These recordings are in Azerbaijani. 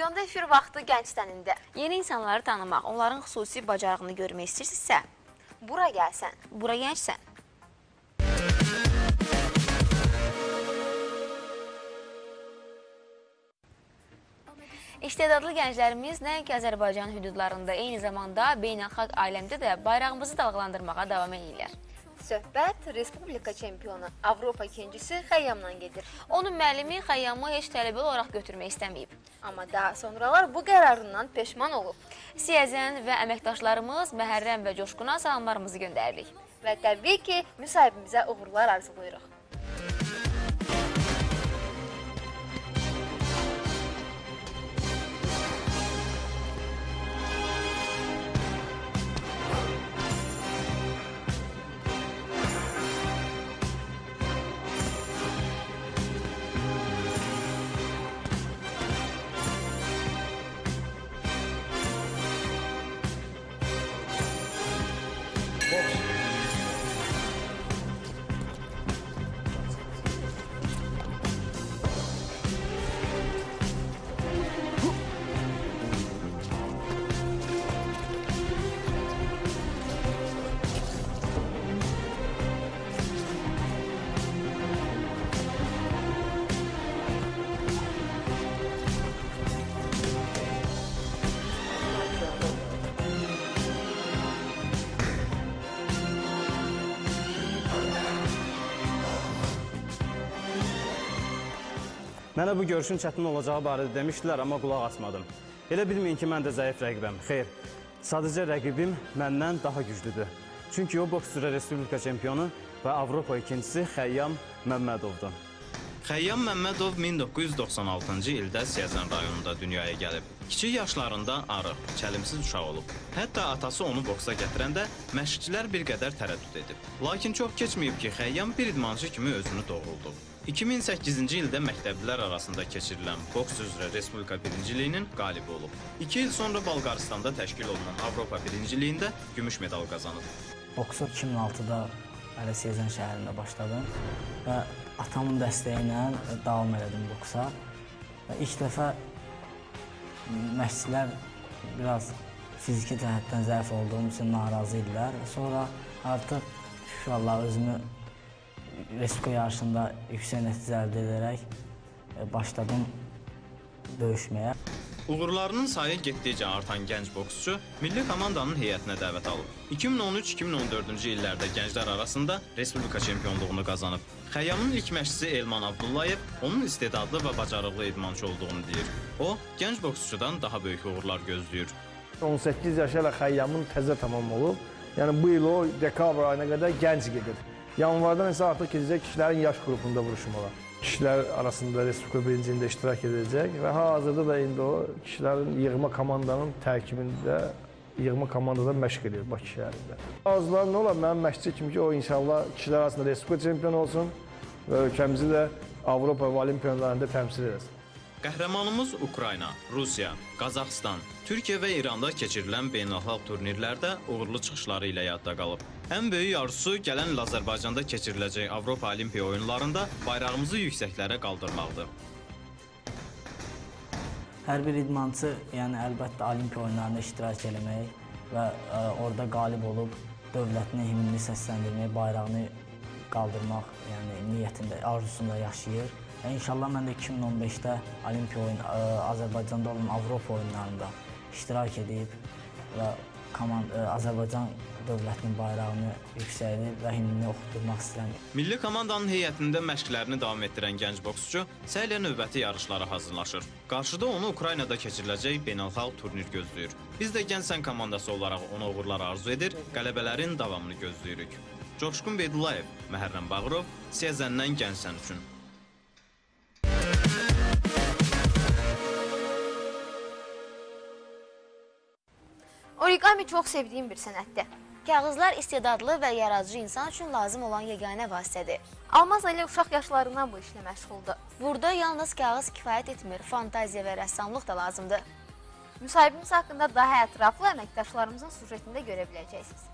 Regionda efir vaxtı gənc sənində. Yeni insanları tanımaq, onların xüsusi bacarığını görmək istəyirsinizsə, Bura gəlsən. bura gəncsən. İstedadlı gənclərimiz nəinki Azərbaycan hüdudlarında, eyni zamanda beynəlxalq aləmdə də bayrağımızı dalğalandırmağa davam edirlər. Söhbət Respublika çempionu, Avropa ikincisi Xəyyamdan gedir. Onun müəllimi Xəyyamı heç tələbə olaraq götürmək istəməyib. Amma daha sonralar bu qərarından peşman olub. Siyəzən və əməkdaşlarımız Məhərrəm və Coşquna salamlarımızı göndəririk. Və təbii ki, müsahibimizə uğurlar arzuluyuruq. Mənə bu görüşün çətin olacağı barədə demişdilər, amma qulaq asmadım. Elə bilməyin ki, mən də zəif rəqibəm. Xeyr, sadəcə rəqibim məndən daha güclüdür. Çünki o boks üzrə Respublika çempionu və Avropa ikincisi Xəyyam Məmmədovdur. Xəyyam Məmmədov 1996-cı ildə Siyəzən rayonunda dünyaya gəlib. Kiçik yaşlarında arıq, çəlimsiz uşaq olub. Hətta atası onu boksa gətirəndə məşqçilər bir qədər tərəddüd edib. Lakin çox keçməyib ki, Xəyyam bir idmançı kimi özünü doğruldu. 2008-ci ildə məktəblilər arasında keçirilən boks üzrə Respublika birinciliyinin qalibi olub. 2 il sonra Bolqaristanda təşkil olunan Avropa birinciliyində gümüş medal qazanıb. Boksa 2006-da Əli Siyəzən şəhərində başladım və atamın dəstəyi ilə davam elədim boksa. Və ilk dəfə məşqçilər biraz fiziki cəhətdən zəif olduğum üçün narazı idilər. Sonra artıq şükürallah özümü Respublika yarışında yüksək nəticə əldə edərək başladım döyüşməyə. Uğurlarının sayı getdikcə artan gənc boksçu milli komandanın heyətinə dəvət alıb. 2013-2014-cü illərdə gənclər arasında Respublika çempionluğunu qazanıb. Xəyyamın ilk məşqçisi Elman Abdullayev onun istedadlı və bacarıqlı idmançı olduğunu deyir. O, gənc boksçudan daha böyük uğurlar gözləyir. 18 yaşı ilə Xəyyamın təzə tamam olub. Yəni bu il o dekabr ayına qədər gənc gedir. Yanvardan isə artıq gedəcək kişilərin yaş qrupunda vuruşmalar. Kişilər arasında Respublika birinciliyində iştirak edəcək və hazırda da indi o kişilərin yığma komandanın tərkibində, yığma komandada məşq edir Bakı şəhərində. Arzular nə olar? Mənim məşqçi kimi ki, o inşallah kişilər arasında Respublika çempionu olsun və ölkəmizi də Avropa və Olimpiyalarında təmsil edəsin. Qəhrəmanımız Ukrayna, Rusiya, Qazaxıstan, Türkiyə və İranda keçirilən beynəlxalq turnirlərdə uğurlu çıxışları ilə yadda qalıb. Ən böyük arzusu gələn il Azərbaycanda keçiriləcək Avropa Olimpiya oyunlarında bayrağımızı yüksəklərə qaldırmaqdır. Hər bir idmançı, yəni əlbəttə Olimpiya oyunlarında iştirak eləmək və orada qalib olub dövlətini, himnini səsləndirmək, bayrağını qaldırmaq, yəni niyyətində, arzusunda yaşayır. İnşallah mən də 2015-də Olimpiya oyunu, Azərbaycanda olan Avropa oyunlarında iştirak edib və Azərbaycan dövlətinin bayrağını yüksəldir və himnini oxutmaq istəyirəm. Milli komandanın heyətində məşqlərini davam etdirən gənc boksçu səylə növbəti yarışlara hazırlaşır. Qarşıda onu Ukraynada keçiriləcək beynəlxalq turnir gözləyir. Biz də Gəncsən komandası olaraq ona uğurlar arzu edir, qələbələrin davamını gözləyirik. Coşqun Beydullayev, Məhərrəm Bağırov, Siyəzəndən Gəncsən üçün. Origami çox sevdiyim bir sənətdir. Kağızlar istedadlı və yaradıcı insan üçün lazım olan yeganə vasitədir. Almaz elə uşaq yaşlarından bu işlə məşğuldur. Burada yalnız kağız kifayət etmir, fantaziya və rəssamlıq da lazımdır. Müsahibimiz haqqında daha ətraflı əməkdaşlarımızın sujetində görə biləcəksiniz.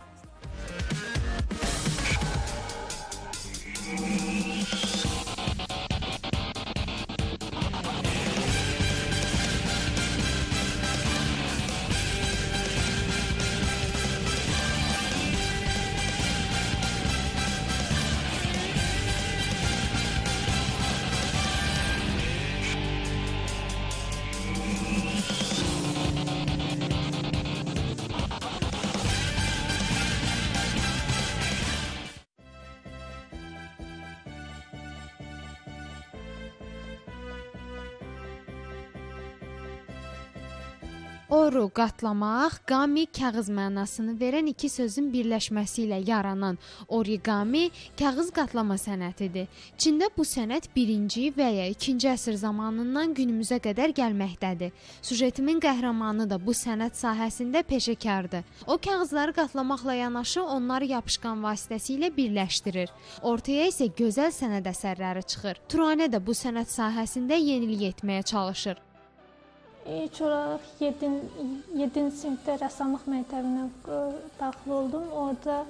Oru qatlamaq, qami kağız mənasını verən iki sözün birləşməsi ilə yaranan origami kağız qatlama sənətidir. Çində bu sənət 1-ci və ya 2-ci əsr zamanından günümüzə qədər gəlməkdədir. Sujetimin qəhrəmanı da bu sənət sahəsində peşəkardır. O kağızları qatlamaqla yanaşı onları yapışqan vasitəsilə birləşdirir. Ortaya isə gözəl sənət əsərləri çıxır. Turanə də bu sənət sahəsində yenilik etməyə çalışır. İlk olaraq 7-ci sinifdə rəssamlıq məktəbinə daxil oldum. Orada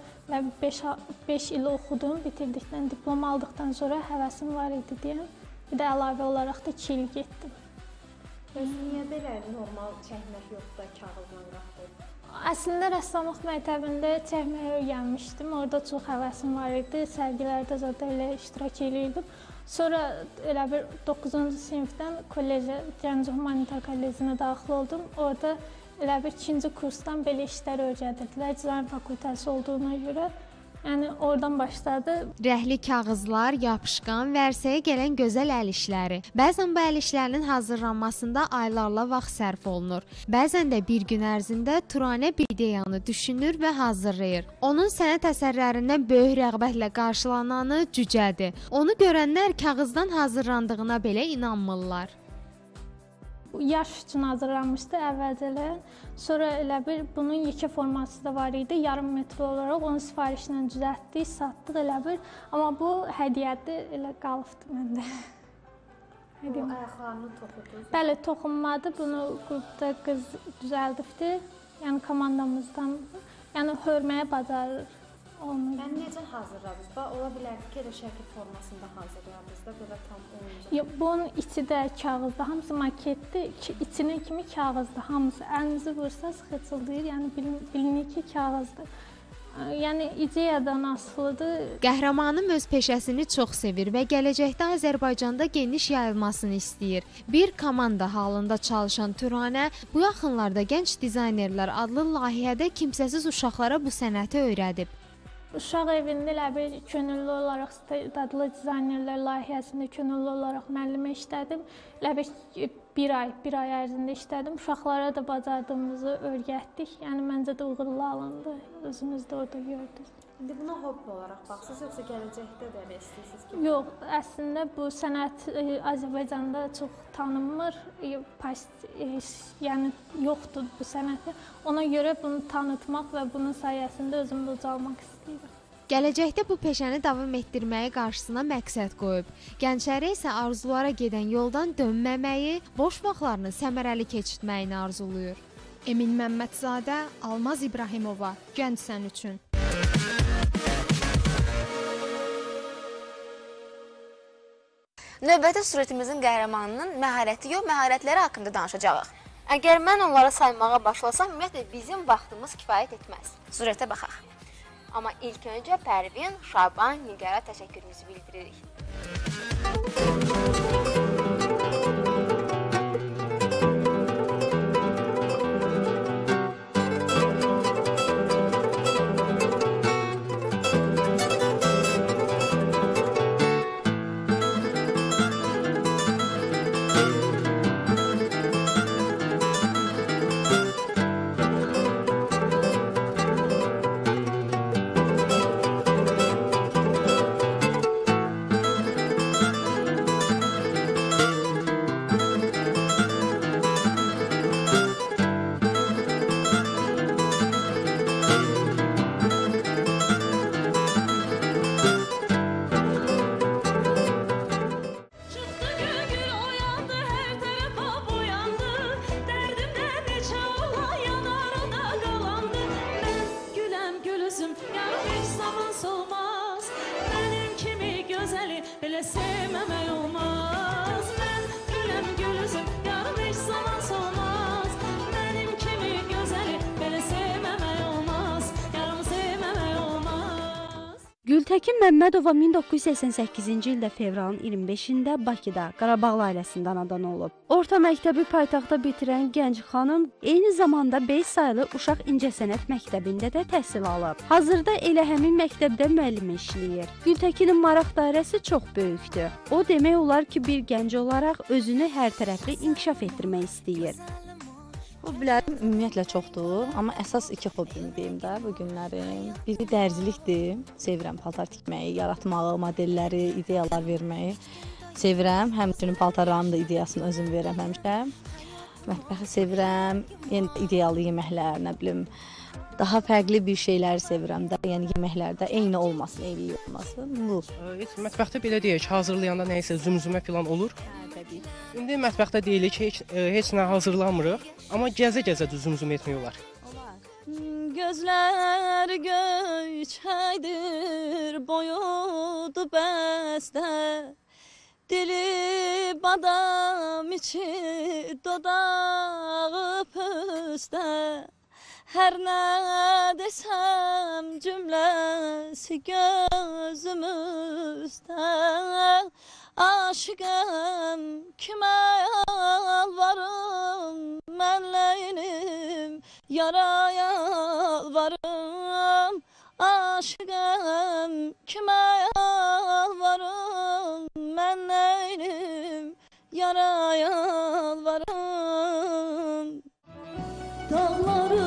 5 il oxudum. Bitirdikdən, diplom aldıqdan sonra həvəsim var idi deyəm. Bir də əlavə olaraq da 2 il getdim. Niyə belə normal çəkmək yoxdur da kağızla qatlayıb? Əslində rəssamlıq məktəbində çəkməyi öyrənmişdim. Orada çox həvəsim var idi. Sərgilərdə zaten elə iştirak edirdim. Sonra elə bir 9-cu sinifdən kollecə, Gəncə Humanitar Kollecinə daxil oldum. Orada elə bir 2-ci kursdan belə işlər öyrədirdilər. Dizayn fakültəsi olduğuna görə. Yəni oradan başladı. Rəhli kağızlar, yapışqan, vərsəyə gələn gözəl əl işləri. Bəzən bu əl işlərinin hazırlanmasında aylarla vaxt sərf olunur. Bəzən də bir gün ərzində Turanə bir ideyanı düşünür və hazırlayır. Onun sənət əsərlərindən böyük rəğbətlə qarşılananı cücədir. Onu görənlər kağızdan hazırlandığına belə inanmırlar. Yaş üçün hazırlanmışdı əvvəlcələr. Sonra elə bir bunun yekə forması da var idi. Yarım metr olaraq onu sifarişlə düzəltdik, satdıq elə bir. Amma bu hədiyyədir, elə qalıbdı məndə. O ayaqlarını toxudunuz? Bəli, toxunmadı. Bunu qrupda qız düzəldibdi. Yəni komandamızdan, yəni hörməyə bacarır. Yəni necə hazırladınız? Ola bilərdi ki, elə şəkil formasında hazırladınız da, belə tam olunca. Bunun içi də kağızda, hamısı maketdir, içinin kimi kağızdır, hamısı. Əlinizi vursanız xıçıldayır, yəni bilinir ki, kağızdır. Yəni ideyadan asılıdır. Qəhrəmanım öz peşəsini çox sevir və gələcəkdə Azərbaycanda geniş yayılmasını istəyir. Bir komanda halında çalışan Turanə bu yaxınlarda Gənc Dizaynerlər adlı layihədə kimsəsiz uşaqlara bu sənəti öyrədib. Uşaq evində elə bir könüllü olaraq istedadlı dizaynerlər layihəsində könüllü olaraq müəllimə işlədim. Elə bir ay ərzində işlədim. Uşaqlara da bacardığımızı öyrətdik. Yəni məncə də uğurlu alındı. Özünüz də orada gördünüz. İndi buna hobbi olaraq baxsınız, yoxsa gələcəkdə də elə istəyirsiniz ki? Yox, əslində bu sənət Azərbaycanda çox tanınmır. Yəni yoxdur bu sənəti. Ona görə bunu tanıtmaq və bunun sayəsində özümü ucalmaq istəyirəm. Gələcəkdə bu peşəni davam etdirməyi qarşısına məqsəd qoyub. Gənclərə isə arzulara gedən yoldan dönməməyi, boş vaxtlarını səmərəli keçirtməyini arzuluyur. Emin Məmmədzadə, Almaz İbrahimova, Gənc sən üçün. Növbəti suretimizin qəhrəmanının məharəti yox, məharətləri haqqında danışacağıq. Əgər mən onlara saymağa başlasam, ümumiyyətlə bizim vaxtımız kifayət etməz. Surətə baxaq. Amma ilk öncə Pərvin, Şaban, Nigarə təşəkkürümüzü bildiririk. Gültəkin Məmmədova 1988-ci ildə fevralın 25-də Bakıda Qarabağlı ailəsində anadan olub. Orta məktəbi paytaxtda bitirən gənc xanım eyni zamanda 5 saylı Uşaq İncəsənət məktəbində də təhsil alıb. Hazırda elə həmin məktəbdə müəllimə işləyir. Gültəkinin maraq dairəsi çox böyükdür. O demək olar ki, bir gənc olaraq özünü hər tərəfli inkişaf etdirmək istəyir. Hobilərim ümumiyyətlə çoxdur, amma əsas 2 hobim deyim də bu günlərim. Biri dərzilikdir. Sevirəm paltar tikməyi, yaratmağı, modelləri, ideyalar verməyi sevirəm. Həmçinin paltarların da ideyasını özüm verirəm həmişə. Mətbəxi sevirəm, yəni ideyalı yeməklər, nə bilim, daha fərqli bir şeyləri sevirəm də, yəni yeməklərdə eyni olmasın, eyni olmasın. Bu. Heç mətbəxdə belə deyək, hazırlayanda nəyisə zümzümə falan olur. Hə, təbii. İndi mətbəxdə deyilik ki, heç nə hazırlamırıq, amma gəzə-gəzə zümzüm etmək olar. Gözlər göyçəkdir, boyudu bəstə. Dili badam içi, dodağı püstə. Hər nə desəm cümləsi gözümüzdə. Aşıqəm kimə yalvarım, mən leylim, yara yalvarım. Aşıqəm kimə yalvarım, mən leylim, yara yalvarım. Dağları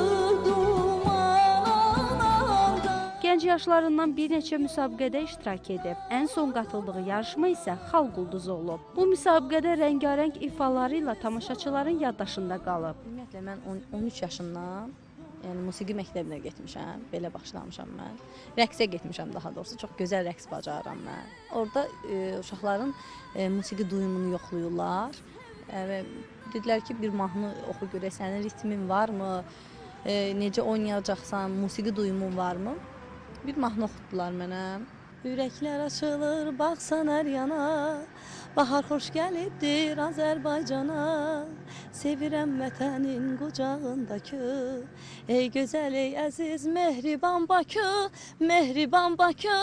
Gənc yaşlarından bir neçə müsabiqədə iştirak edib. Ən son qatıldığı yarışma isə xalq ulduzu olub. Bu müsabiqədə rəngarəng ifaları ilə tamaşaçıların yaddaşında qalıb. Ümumiyyətlə mən 13 yaşımdan, yəni musiqi məktəbinə getmişəm, belə başlamışam mən. Rəqsə getmişəm daha doğrusu, çox gözəl rəqs bacarıram mən. Orada uşaqların musiqi duyumunu yoxlayırlar. Dedilər ki, bir mahnı oxu görək, sənin ritmin varmı, necə oynayacaqsan, musiqi duyumun varmı? Bir mahnı oxutdular mənə. Ürəklər açılır, baxsan hər yana, bahar xoş gəlibdir Azərbaycana. Sevirəm vətənin qucağındakı, ey gözəl, ey əziz, mehriban Bakı, mehriban Bakı.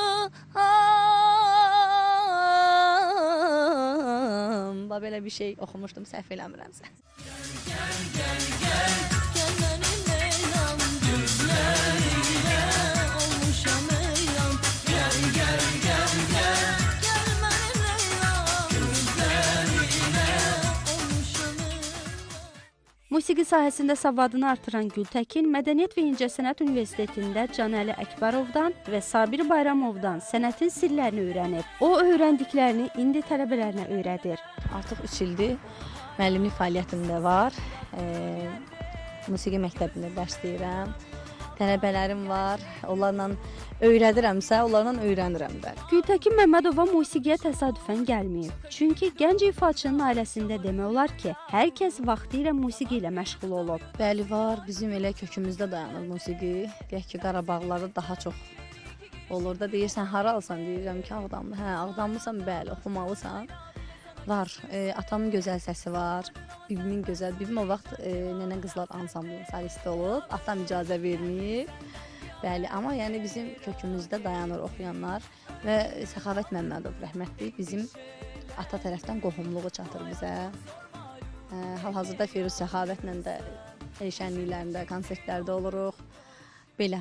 Belə bir şey oxumuşdum, səhv eləmirəmsə. Gəl, gəl, gəl, gəl mənim Leyla'm, gözlərinə olmuşam eyyam. Gəl, gəl, gəl, gəl, gəl mənim Leyla'm, gözlərinə olmuşam eyyam. Musiqi sahəsində savadını artıran Gültəkin Mədəniyyət və İncəsənət Universitetində Canəli Əkbərovdan və Sabir Bayramovdan sənətin sirlərini öyrənib. O öyrəndiklərini indi tələbələrinə öyrədir. Artıq 3 ildir müəllimlik fəaliyyətimdə var. Musiqi məktəbində dərs deyirəm. Tələbələrim var. Onlarla öyrədirəmsə, onlarla öyrənirəm də. Gültəkin Məmmədova musiqiyə təsadüfən gəlməyib. Çünki gənc ifaçının ailəsində demək olar ki, hər kəs vaxtı ilə musiqi ilə məşğul olub. Bəli, var. Bizim elə kökümüzdə dayanır musiqi. Deyək ki, Qarabağlarda daha çox olur da. Deyirsən, hara alsan, deyirəm ki, Ağdamlı. Hə, Ağdamlısan, bəli, oxumalısan. Var. Atamın gözəl səsi var. Bibimin gözəl. Bibim o vaxt Nənə Qızlar ansamblının solisti olub. Atam icazə verməyib. Bəli, amma yəni bizim kökümüzdə dayanır oxuyanlar və Səxavət Məmmədov rəhmətli bizim ata tərəfdən qohumluğu çatır bizə. Hal-hazırda Firuz Səxavətlə də el şənliklərində, konsertlərdə oluruq. Belə.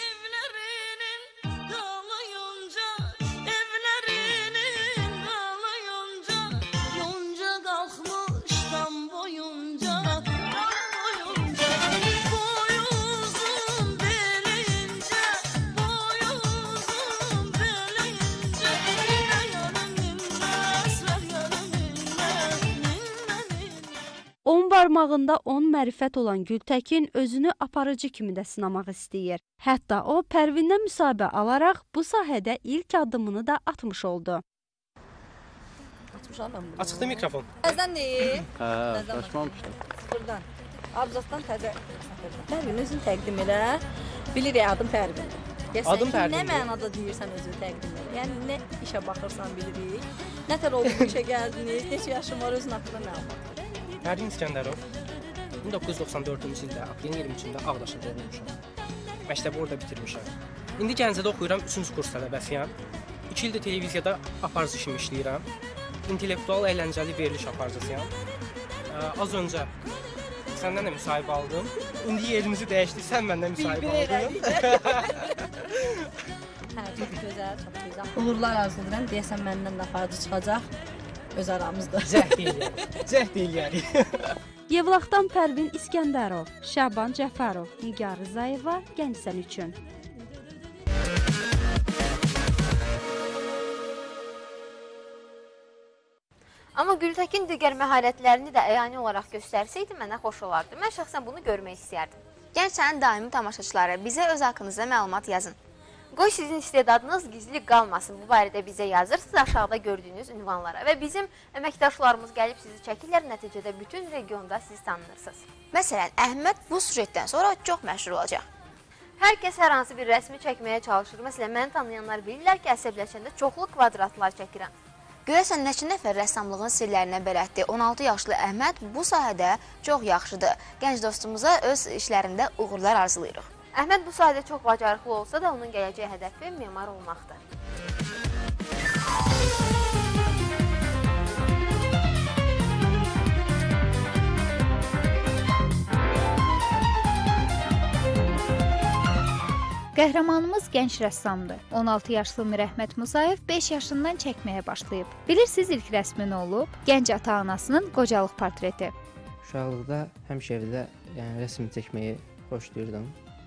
Barmağında 10 mərifət olan Gültəkin özünü aparıcı kimi də sınamaq istəyir. Hətta o, Pərvindən müsahibə alaraq bu sahədə ilk addımını da atmış oldu. Açıqdı mikrofon. Təzdən deyil? Daşmamışdı. Sıfırdan. Abzasdan təzə. Pərvin, özünü təqdim elə. Bilirik, adım Pərvindir. Adım Pərvindir. Nə mənada deyirsən özünü təqdim elə? Yəni, nə işə baxırsan bilirik. Nə tər oldu, işə gəldiniz, neçə yaşım var, özün haqqında məlumat. Pərvin İskəndərov 1994-cü ildə aprelin 23-də Ağdaşda doğulmuşam. Məktəbi orada bitirmişəm. İndi Gəncədə oxuyuram, 3-cü kurs tələbəsiyəm. 2 ildir televiziyada aparıcı kimi işləyirəm. İntellektual əyləncəli veriliş aparıcısıyam. Az öncə səndən də müsahibə aldım. İndi yerimizi dəyişdi, sən məndən müsahibə aldın. Hə, çox gözəl, çox gözəl. Uğurlar arzulayıram, deyəsən məndən də aparıcı çıxacaq. Öz aramızda. Cəhd eləyərik. Yevlaxdan Pərvin İskəndərov, Şaban Cəfərov, Nigar Rızayeva, Gəncsən üçün. Amma Gültəkin digər məharətlərini də əyani olaraq göstərsəydi mənə xoş olardı. Mən şəxsən bunu görmək istəyərdim. Gəncənin daimi tamaşaçıları bizə öz haqqınızda məlumat yazın. Qoy sizin istedadınız gizli qalmasın. Bu barədə bizə yazırsınız aşağıda gördüyünüz ünvanlara və bizim əməkdaşlarımız gəlib sizi çəkirlər. Nəticədə bütün regionda siz tanınırsınız. Məsələn, Əhməd bu sujetdən sonra çox məşhur olacaq. Hər kəs hər hansı bir rəsmi çəkməyə çalışır. Məsələn, məni tanıyanlar bilirlər ki, əsəbləşəndə çoxlu kvadratlar çəkirəm. Görəsən, neçə nəfər rəssamlığın sirlərinə bələddir? 16 yaşlı Əhməd bu sahədə çox yaxşıdır. Gənc dostumuza öz işlərində uğurlar arzulayırıq. Əhməd bu sahədə çox bacarıqlı olsa da onun gələcək hədəfi memar olmaqdır. Qəhrəmanımız gənc rəssamdır. 16 yaşlı Mirəhmət Musayev 5 yaşından çəkməyə başlayıb. Bilirsiniz ilk rəsmi nə olub? Gənc ata-anasının qocalıq portreti. Uşaqlıqda həmişə evdə rəsm çəkməyi xoşlayırdım.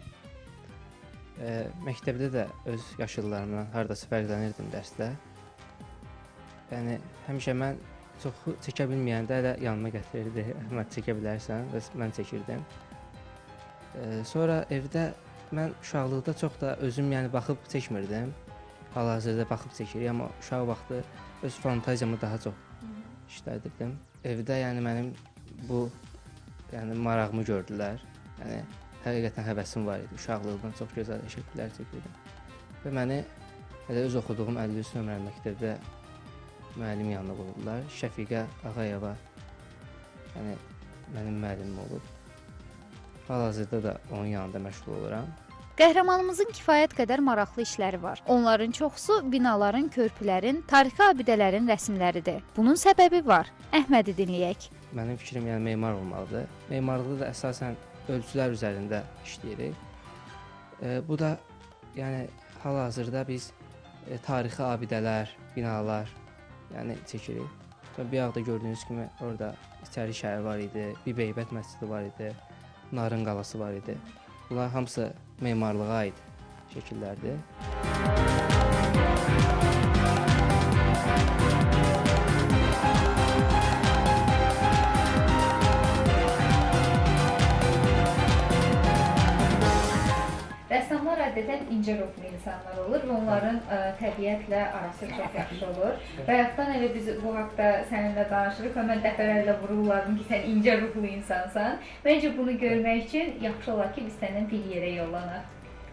Məktəbdə də öz yaşlılarımdan hardasa fərqlənirdim dərsdə. Yəni həmişə mən çoxu çəkə bilməyəndə elə yanıma gətirirdi. Əhməd çəkə bilərsən və mən çəkirdim. Sonra evdə mən uşaqlıqda çox da özüm baxıb çəkmirdim. Hal-hazırda baxıb çəkirik, amma uşaq vaxtı öz fantaziyamı daha çox işlədirdim. Evdə mənim bu marağımı gördülər. Həqiqətən həvəsim var idi. Uşaqlıqdan çox gözəl şəkillər çəkirdim. Və məni elə öz oxuduğum 53 nömrəli məktəbdə müəllim yanına qoydular. Şəfiqə Ağayeva mənim müəllimim olub. Hal-hazırda da onun yanında məşğul oluram. Qəhrəmanımızın kifayət qədər maraqlı işləri var. Onların çoxusu binaların, körpülərin, tarixi abidələrin rəsmləridir. Bunun səbəbi var. Əhmədi dinləyək. Mənim fikrim memar olmalıdır. Memarlıqda da əsasən ölçülər üzərində işləyirik. Bu da hal-hazırda biz tarixi abidələr, binalar çəkirik. Bir yağda gördüyünüz kimi orada İçəri şəhər var idi, Bibeybət məscidi var idi, Narın qalası var idi. Bunlar hamısı memarlığa aid şəkillərdir. Rəssamlar adətən incə ruhlu insanlar olur və onların təbiətlə arası çox yaxşı olur. Bayaqdan elə biz bu haqda səninlə danışırıq və mən dəfələrlə vururlardım ki, sən incə ruhlu insansan. Məncə bunu görmək üçün yaxşı olar ki, biz səndən bir yerə yollanaq.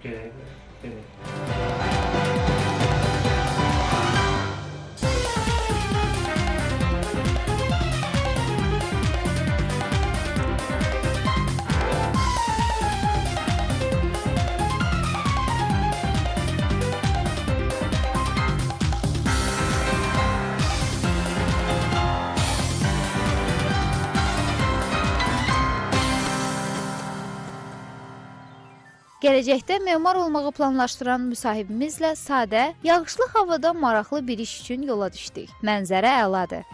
Gələcəkdə memar olmağı planlaşdıran müsahibimizlə sadə, yağışlı havada maraqlı bir iş üçün yola düşdük. Mənzərə əladır.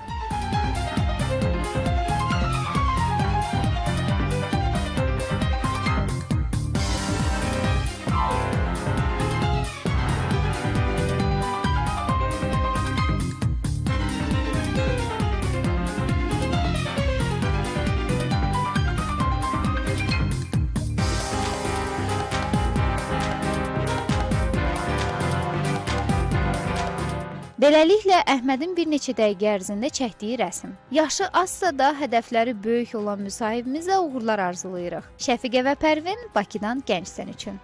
Beləliklə, Əhmədin bir neçə dəqiqə ərzində çəkdiyi rəsm. Yaşı azsa da hədəfləri böyük olan müsahibimizə uğurlar arzulayırıq. Şəfiqə və Pərvin, Bakıdan Gəncsən üçün.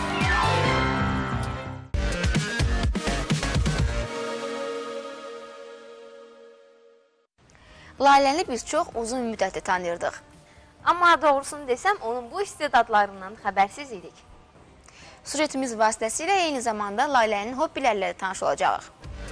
Lailəni biz çox uzun müddətli tanıyırdıq. Amma doğrusunu desəm, onun bu istedadlarından xəbərsiz idik. Sujetimiz vasitəsilə eyni zamanda Lailənin hobbilərlə tanış olacağıq.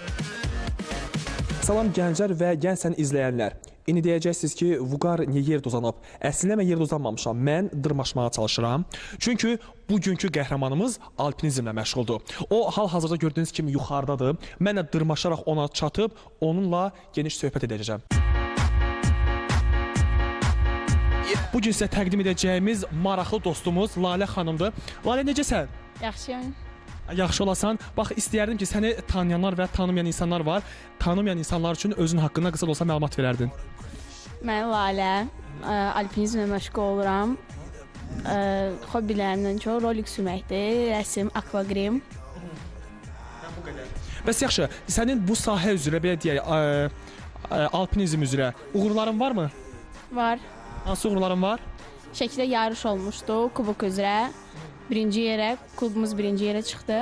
Salam Gənclər və Gəncsən izləyənlər. İndi deyəcəksiniz ki, Vüqar niyə yerdə uzanıb? Əslində mən yerdə uzanmamışam. Mən dırmaşmağa çalışıram. Çünki bugünkü qəhrəmanımız alpinizmlə məşğuldur. O, hal-hazırda gördüyünüz kimi yuxarıdadır. Mən də dırmaşaraq ona çatıb, onunla geniş söhbət edəcəm. Bu gün sizə təqdim edəcəyimiz maraqlı dostumuz Lalə xanımdır. Lalə, necəsən? Yaxşıyam. Yaxşı olasan. Bax, istəyərdim ki, səni tanıyanlar və tanımayan insanlar var. Tanımayan insanlar üçün özün haqqında qısa da olsa məlumat verərdin. Mən Lalə, alpinizmlə məşğul oluram. Hobbilərimdən çox rolik sürməkdir, rəsm, akvagrim. Bəs yaxşı, sənin bu sahə üzrə, belə deyək, alpinizm üzrə uğurların varmı? Var. Hansı uğurların var? Şəkidə yarış olmuşdu, kubok üzrə. Birinci yerə, klubumuz birinci yerə çıxdı.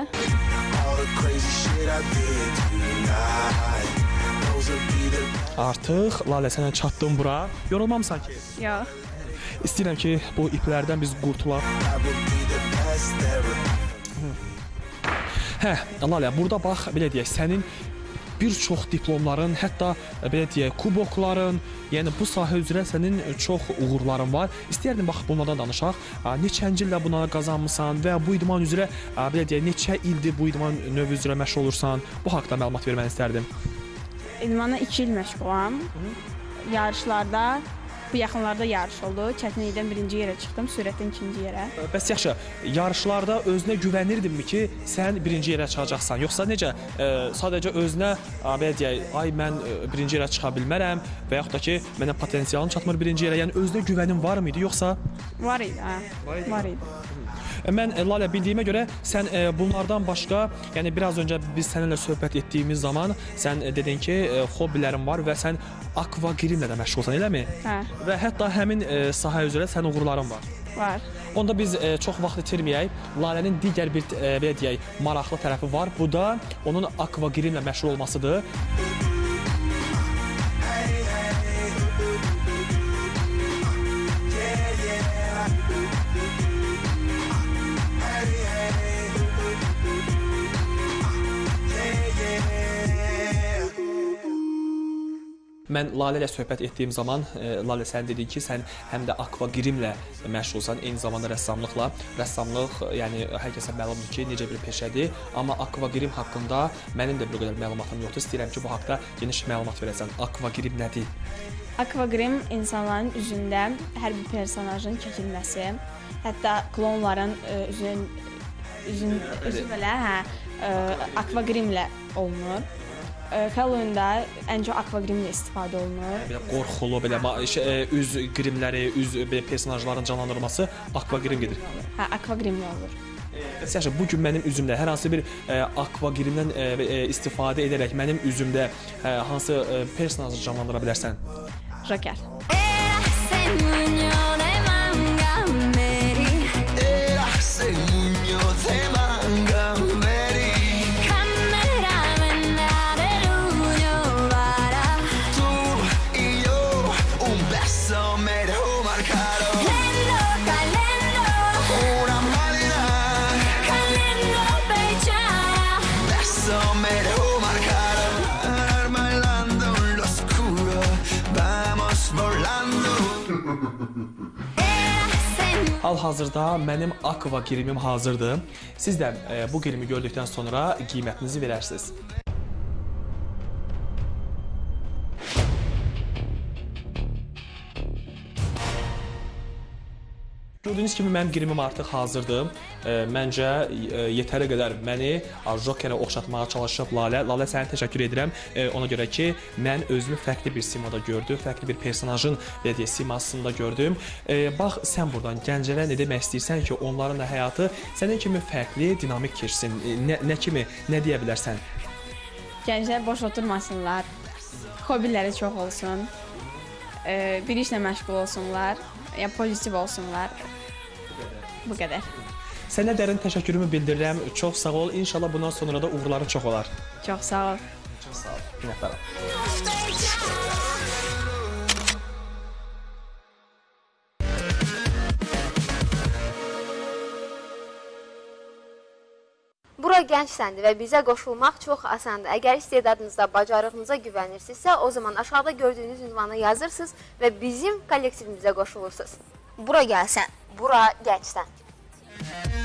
Artıq Lalə, sənə çatdım bura. Yorulmamısan ki? Yox. İstəyirəm ki, bu iplərdən biz qurtulaq. Hə, Lalə, burada bax, belə deyək, sənin bir çox diplomların, hətta belə deyək, kubokların, yəni bu sahə üzrə sənin çox uğurların var. İstəyərdim bax bunlardan danışaq. Neçənci ildə buna qazanmısan və bu idman üzrə belə deyək, neçə ildir bu idman növü üzrə məşğul olursan? Bu haqqda məlumat verməni istərdim. İdmana 2 il məşğulam. Yarışlarda bu yaxınlarda yarış oldu. Çətinlikdən birinci yerə çıxdım, sürətdən ikinci yerə. Bəs yaxşı, yarışlarda özünə güvənirdinmi ki, sən birinci yerə çıxacaqsan? Yoxsa necə, sadəcə özünə, belə deyək, ay mən birinci yerə çıxa bilmərəm və yaxud da ki, mənə potensialım çatmır birinci yerə, yəni özünə güvənin var mıydı, yoxsa? Var idi, hə. Var idi. Mən, Lalə, bildiyimə görə sən bunlardan başqa, yəni biraz öncə biz səninlə söhbət etdiyimiz zaman sən dedin ki, hobbilərin var və sən akvagrimlə də məşğulsan, eləmi? Hə. Və hətta həmin sahə üzrə sənin uğurların var. Var. Onda biz çox vaxt itirməyək. Lalənin digər bir, belə deyək, maraqlı tərəfi var. Bu da onun akvagrimlə məşğul olmasıdır. Mən Lalə ilə söhbət etdiyim zaman, Lalə sən dedin ki, sən həm də akvagrimlə məşğulsan, eyni zamanda rəssamlıqla. Rəssamlıq, yəni hər kəsə məlumdur ki, necə bir peşədir, amma akvagrim haqqında mənim də bir qədər məlumatım yoxdur. İstəyirəm ki, bu haqqda geniş məlumat verəsən. Akvagrim nədir? Akvagrim insanların üzündə hər bir personajın çəkilməsi, hətta klonların üzü belə akvagrimlə olunur. Halloween-də ən çox akvagrimlə istifadə olunur. Belə qorxulu, belə üz grimləri, üz personajların canlandırılması akvagrim gedir. Hə, akvagrimlə olur. Bəs yaxşı, bugün mənim üzümdə hər hansı bir akvagrimdən istifadə edərək mənim üzümdə hansı personajı canlandıra bilərsən? Joker. Hal-hazırda mənim akvagrimim hazırdır. Siz də bu grimi gördükdən sonra qiymətinizi verərsiniz. Gördüyünüz kimi mənim grimim artıq hazırdır. Məncə yetəri qədər məni Jokerə oxşatmağa çalışıb Lalə. Lalə, sənə təşəkkür edirəm. Ona görə ki, mən özümü fərqli bir simada gördüm, fərqli bir personajın simasında gördüm. Bax, sən buradan gənclərə nə demək istəyirsən ki, onların da həyatı sənin kimi fərqli, dinamik keçsin. Nə kimi, nə deyə bilərsən? Gənclər boş oturmasınlar, hobbiləri çox olsun, bir işlə məşğul olsunlar, pozitiv olsunlar. Bu qədər. Sənə dərin təşəkkürümü bildirirəm. Çox sağ ol. İnşallah bundan sonra da uğurların çox olar. Çox sağ ol. Çox sağ ol. Minnətdaram. Bura gəncsəndir və bizə qoşulmaq çox asandır. Əgər istedadınızda, bacarığınıza güvənirsinizsə, o zaman aşağıda gördüyünüz ünvana yazırsınız və bizim kollektivimizə qoşulursunuz. Bura gəlsən. Bura gəncsən.